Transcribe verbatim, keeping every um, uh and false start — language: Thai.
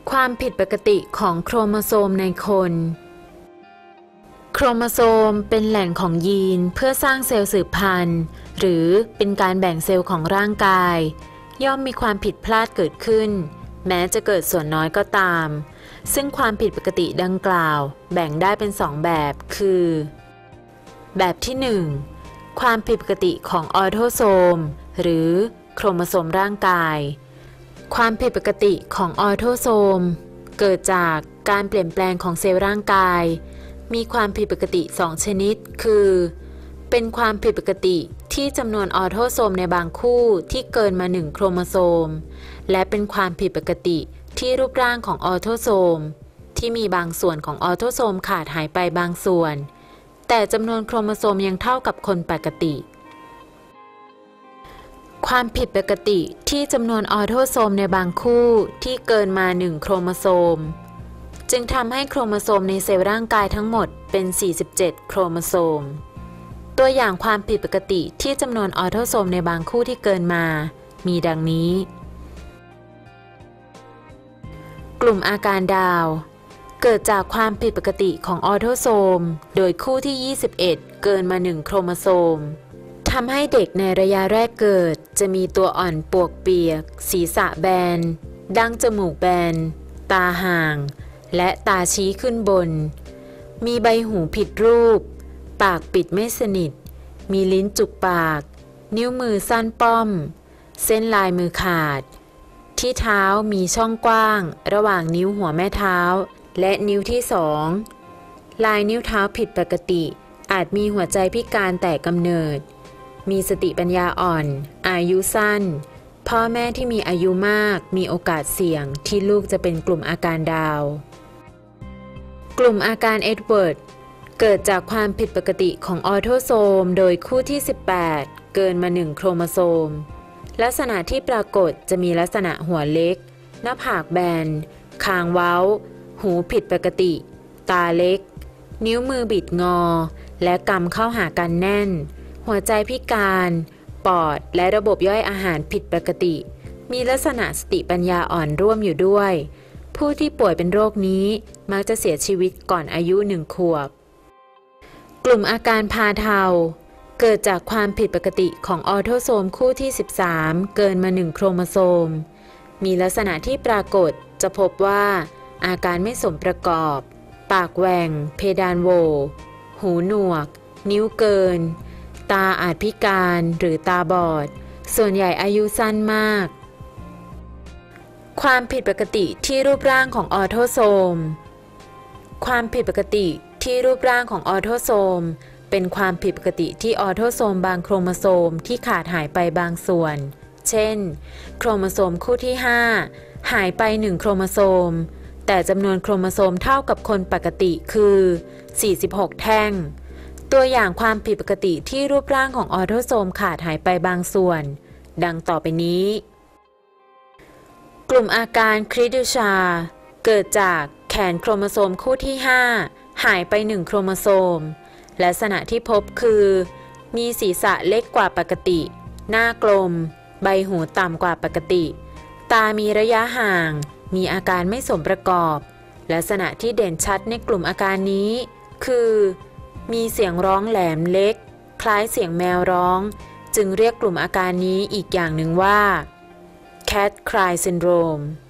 ความผิดปกติของโครโมโซมในคน โครโมโซมเป็นแหล่งของยีนเพื่อสร้างเซลล์สืบพันธุ์หรือเป็นการแบ่งเซลล์ของร่างกายย่อมมีความผิดพลาดเกิดขึ้นแม้จะเกิดส่วนน้อยก็ตามซึ่งความผิดปกติดังกล่าวแบ่งได้เป็นสองแบบคือแบบที่หนึ่งความผิดปกติของออโทโซมหรือโครโมโซมร่างกายความผิดปกติของออโทโซมเกิดจากการเปลี่ยนแปลงของเซลล์ร่างกายมีความผิดปกติสองชนิดคือเป็นความผิดปกติที่จำนวนออโทโซมในบางคู่ที่เกินมาหนึ่งโครโมโซมและเป็นความผิดปกติที่รูปร่างของออโทโซมที่มีบางส่วนของออโทโซมขาดหายไปบางส่วนแต่จำนวนโครโมโซมยังเท่ากับคนปกติความผิดปกติที่จำนวนออโทโซมในบางคู่ที่เกินมาหนึ่งโครโมโซมจึงทำให้โครโมโซมในเซลล์ร่างกายทั้งหมดเป็นสี่สิบเจ็ดโครโมโซมตัวอย่างความผิดปกติที่จำนวนออโทโซมในบางคู่ที่เกินมามีดังนี้กลุ่มอาการดาวเกิดจากความผิดปกติของออโทโซมโดยคู่ที่ยี่สิบเอ็ดเกินมาหนึ่งโครโมโซมทำให้เด็กในระยะแรกเกิดจะมีตัวอ่อนปวกเปียกศีรษะแบนดั้งจมูกแบนตาห่างและตาชี้ขึ้นบนมีใบหูผิดรูปปากปิดไม่สนิทมีลิ้นจุกปากนิ้วมือสั้นป้อมเส้นลายมือขาดที่เท้ามีช่องกว้างระหว่างนิ้วหัวแม่เท้าและนิ้วที่สองลายนิ้วเท้าผิดปกติอาจมีหัวใจพิการแต่กำเนิดมีสติปัญญาอ่อนอายุสั้นพ่อแม่ที่มีอายุมากมีโอกาสเสี่ยงที่ลูกจะเป็นกลุ่มอาการดาวกลุ่มอาการเอ็ดเวิร์ดเกิดจากความผิดปกติของออโทโซมโดยคู่ที่สิบแปดเกินมาหนึ่งโครโมโซมลักษณะที่ปรากฏจะมีลักษณะหัวเล็กหน้าผากแบนคางเว้าหูผิดปกติตาเล็กนิ้วมือบิดงอและกำเข้าหากันแน่นหัวใจพิการปอดและระบบย่อยอาหารผิดปกติมีลักษณะสติปัญญาอ่อนร่วมอยู่ด้วยผู้ที่ป่วยเป็นโรคนี้มักจะเสียชีวิตก่อนอายุหนึ่งขวบกลุ่มอาการพาเทาเกิดจากความผิดปกติของออโทโซมคู่ที่สิบสามเกินมาหนึ่งโครโมโซมมีลักษณะที่ปรากฏจะพบว่าอาการไม่สมประกอบปากแหว่งเพดานโหวหูหนวกนิ้วเกินตาอาจพิการหรือตาบอดส่วนใหญ่อายุสั้นมากความผิดปกติที่รูปร่างของออโทโซมความผิดปกติที่รูปร่างของออโทโซมเป็นความผิดปกติที่ออโทโซมบางโครโมโซมที่ขาดหายไปบางส่วนเช่นโครโมโซมคู่ที่ห้าหายไปหนึ่งโครโมโซมแต่จำนวนโครโมโซมเท่ากับคนปกติคือสี่สิบหกแท่งตัวอย่างความผิดปกติที่รูปร่างของออโทโซมขาดหายไปบางส่วนดังต่อไปนี้กลุ่มอาการคริดูชาเกิดจากแขนโครโมโซมคู่ที่ห้าหายไปหนึ่งโครโมโซมลักษณะที่พบคือมีศีรษะเล็กกว่าปกติหน้ากลมใบหูต่ำกว่าปกติตามีระยะห่างมีอาการไม่สมประกอบลักษณะที่เด่นชัดในกลุ่มอาการนี้คือมีเสียงร้องแหลมเล็กคล้ายเสียงแมวร้องจึงเรียกกลุ่มอาการนี้อีกอย่างหนึ่งว่า Cat Cry Syndrome